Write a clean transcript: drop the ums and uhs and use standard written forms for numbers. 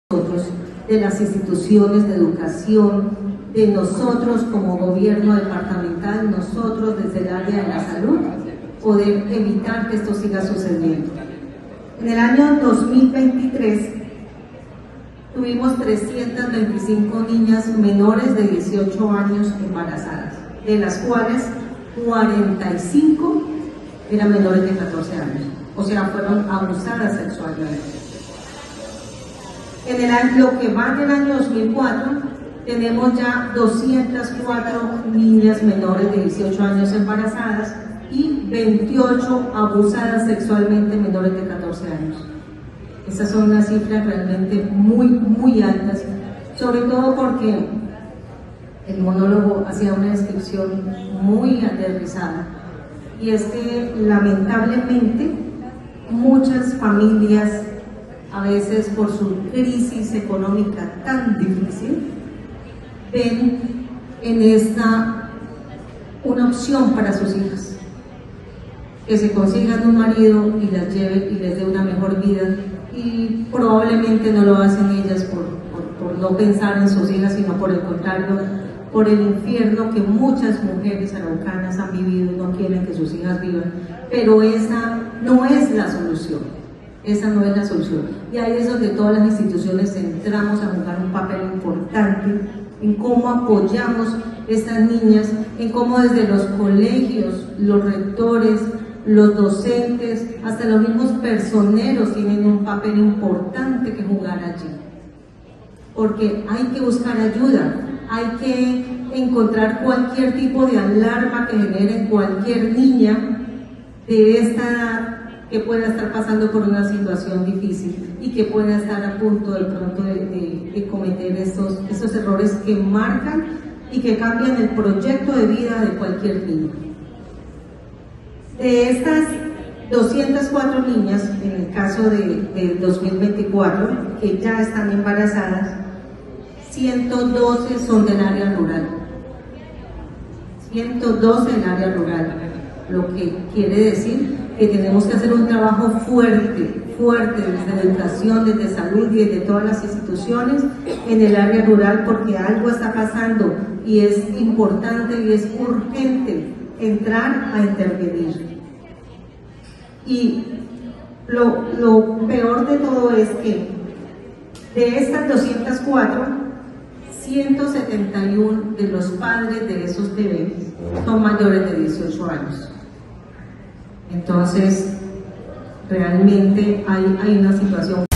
nosotros, de las instituciones de educación, de nosotros como gobierno departamental, nosotros desde el área de la salud, poder evitar que esto siga sucediendo. En el año 2023 tuvimos 325 niñas menores de 18 años embarazadas, de las cuales 45 eran menores de 14 años, o sea, fueron abusadas sexualmente. Lo que va del año 2004, tenemos ya 204 niñas menores de 18 años embarazadas y 28 abusadas sexualmente menores de 14 años. Esas son unas cifras realmente muy altas, sobre todo porque el monólogo hacía una descripción muy aterrizada, y es que lamentablemente muchas familias, a veces por su crisis económica tan difícil, ven en esta una opción para sus hijas, que se consigan un marido y las lleve y les dé una mejor vida, y probablemente no lo hacen ellas por no pensar en sus hijas, sino por el contrario, por el infierno que muchas mujeres araucanas han vivido y no quieren que sus hijas vivan. Pero esa no es la solución, esa no es la solución, y ahí es donde todas las instituciones entramos a jugar un papel importante en cómo apoyamos a estas niñas, en cómo desde los colegios, los rectores, los docentes, hasta los mismos personeros tienen un papel importante que jugar allí, porque hay que buscar ayuda, hay que encontrar cualquier tipo de alarma que genere cualquier niña de esta edad que pueda estar pasando por una situación difícil y que pueda estar a punto de pronto de cometer estos errores que marcan y que cambian el proyecto de vida de cualquier niño. De estas 204 niñas, en el caso de 2024, que ya están embarazadas, 112 son del área rural. 112 del área rural, lo que quiere decir que tenemos que hacer un trabajo fuerte desde educación, desde salud y desde todas las instituciones en el área rural, porque algo está pasando y es importante y es urgente entrar a intervenir. Y lo peor de todo es que de estas 204, 171 de los padres de esos bebés son mayores de 18 años. Entonces, realmente hay una situación